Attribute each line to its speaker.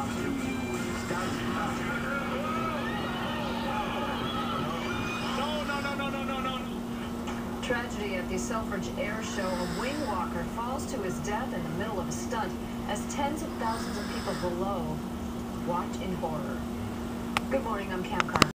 Speaker 1: Tragedy at the Selfridge Air Show. A wing walker falls to his death in the middle of a stunt as tens of thousands of people below watch in horror. Good morning, I'm Cam Carter.